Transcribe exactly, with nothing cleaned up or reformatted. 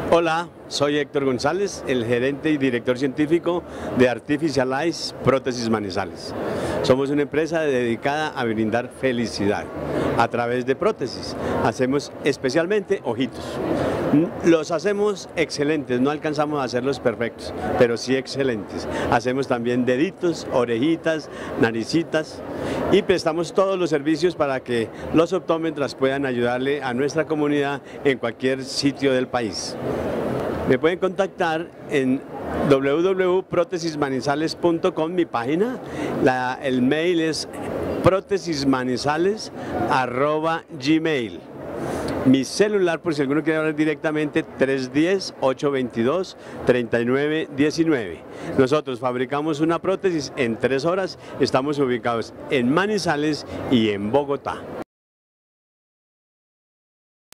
Hola, soy Héctor González, el gerente y director científico de Artificial Eyes Prótesis Manizales. Somos una empresa dedicada a brindar felicidad a través de prótesis. Hacemos especialmente ojitos. Los hacemos excelentes, no alcanzamos a hacerlos perfectos, pero sí excelentes. Hacemos también deditos, orejitas, naricitas y prestamos todos los servicios para que los optómetras puedan ayudarle a nuestra comunidad en cualquier sitio del país. Me pueden contactar en w w w punto prótesis manizales punto com, mi página. La, el mail es prótesismanizales arroba gmail. Mi celular, por si alguno quiere hablar directamente, tres uno cero, ocho dos dos, tres nueve uno nueve. Nosotros fabricamos una prótesis en tres horas. Estamos ubicados en Manizales y en Bogotá.